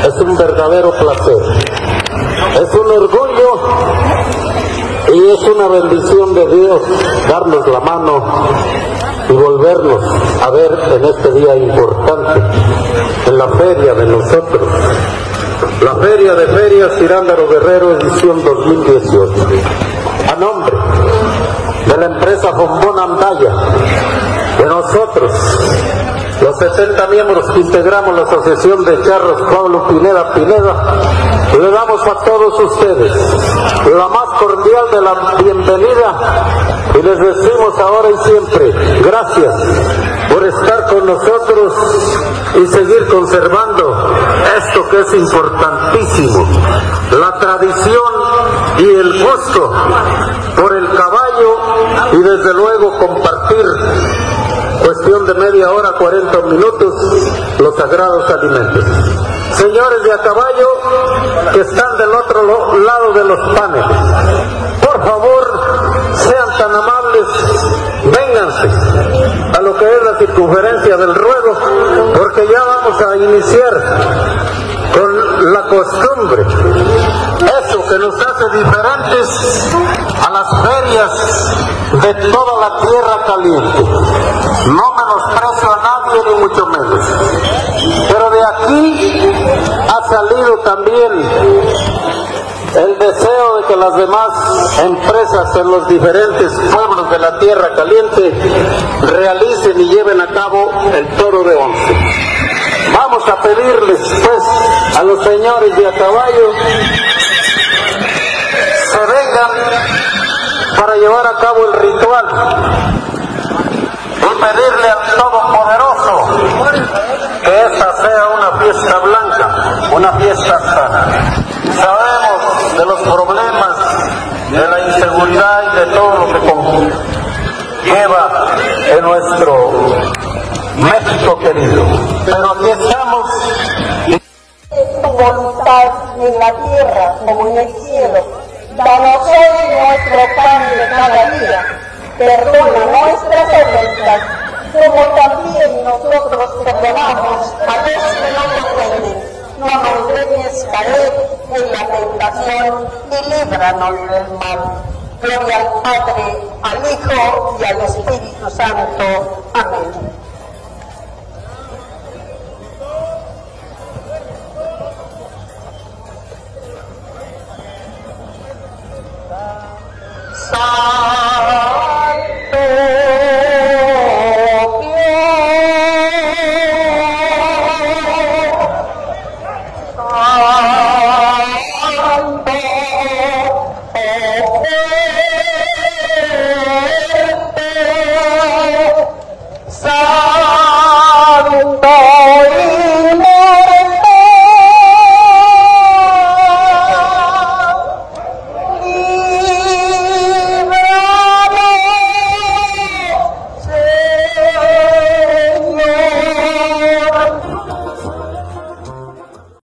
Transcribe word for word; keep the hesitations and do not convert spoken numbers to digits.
Es un verdadero placer, es un orgullo y es una bendición de Dios darnos la mano y volvernos a ver en este día importante, en la feria de nosotros, la Feria de Ferias Cirándaro Guerrero edición dos mil dieciocho. A nombre de la empresa Bombón Andaya, de nosotros, los setenta miembros que integramos la Asociación de Charros Pablo Pineda Pineda, le damos a todos ustedes la más cordial de la bienvenida y les decimos ahora y siempre, gracias por estar con nosotros y seguir conservando esto que es importantísimo, la tradición y el gusto por el caballo y desde luego compartir cuestión de media hora, cuarenta minutos, los sagrados alimentos. Señores de a caballo que están del otro lado de los paneles, por favor, sean tan amables, vénganse a lo que es la circunferencia del ruedo, porque ya vamos a iniciar con la costumbre, eso que nos hace diferentes a las ferias de toda la tierra caliente. No menosprecio a nadie ni mucho menos, pero de aquí ha salido también el deseo de que las demás empresas en los diferentes pueblos de la tierra caliente realicen y lleven a cabo el toro de once. Vamos a pedirles pues a los señores de a caballo se vengan para llevar a cabo el ritual y pedirle al Todopoderoso que esta sea una fiesta blanca, una fiesta sana. Sabemos de los problemas, de la inseguridad y de todo lo que lleva en nuestro México querido, pero aquí estamos. Es tu voluntad en la tierra como en el cielo. Danos hoy nuestro pan de cada día. Perdona nuestras ofensas, como también nosotros perdonamos a los que nos ofenden. No nos dejes caer en la tentación y líbranos del mal. Gloria al Padre, al Hijo y al Espíritu Santo. Amén.